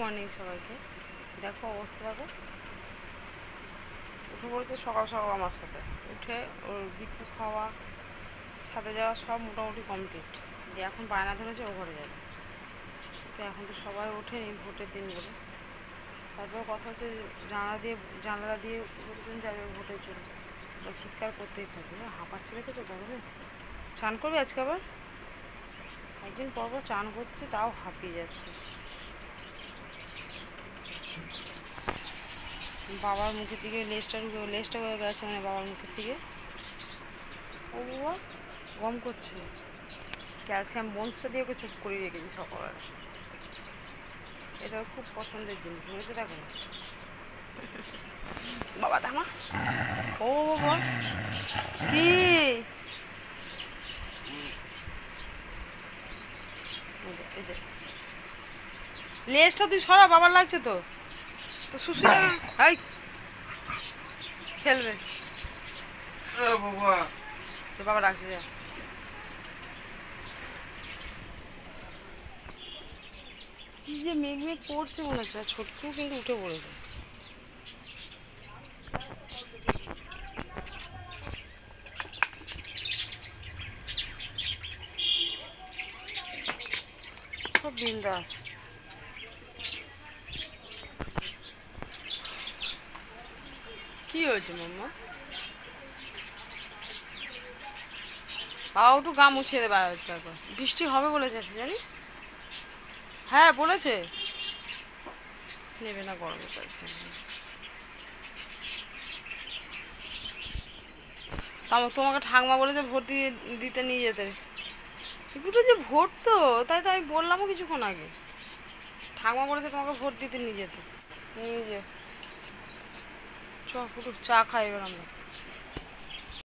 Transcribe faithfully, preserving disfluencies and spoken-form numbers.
Morning সবাইকে। দেখো অবস্থা, দেখো উঠে পড়েছে সকাল সকাল আমার সাথে। উঠে ওর বিস্কুট খাওয়া, ছাদে যাওয়া সব মোটামুটি কমপ্লিট। যে এখন বায়না ধরেছে ও ঘরে যাবে। তো এখন তো সবাই ওঠেনি ভোটের দিন বলে। তারপর কথা হচ্ছে জানালা দিয়ে জানালা দিয়ে লোকজন যাবে ভোটের জন্য, বা চিৎকার করতেই থাকবে। হাঁপাচ্ছে দেখেছো গরমে? চান করবে আজকে আবার? একদিন পর পর চান করছে তাও হাঁপিয়ে যাচ্ছে। বাবার মুখের দিকে লেজটা ঢুকে লেজটা হয়ে গেছে, মানে বাবার মুখের দিকে ও বাবা গম করছে। ক্যালসিয়াম বোনসটা দিয়ে ওকে চুপ করে রেখেছি সকালবেলা। এটা খুব পছন্দের জিনিস হয়েছে। দেখো বাবা দামা, ও বাবা কি লেজটা তুই সরা, বাবার লাগছে তো। তো সুশি এই খেলবে বাবা, তো বাবা ডাকছে যা। কি যে মেঘ মেঘ পড়ছে মনে হচ্ছে। আর ছোটকেও কিন্তু উঠে পড়েছে। সব বিন্দাস। কি হয়েছে মাম্মা? বাবা একটু গা মুছিয়ে দেবে আজকে। একবার বৃষ্টি হবে বলেছে জানিস? হ্যাঁ বলেছে, নেবে না গরমে কাছে। তাও তোমাকে ঠাকমা বলেছে ভোট দিয়ে দিতে নিয়ে যেতে। এগুলো যে ভোট তো, তাই তো আমি বললামও কিছুক্ষণ আগে। ঠাকমা বলেছে তোমাকে ভোট দিতে নিয়ে যেতে। নিয়ে যে চ একটু চা খাই এবার আমরা।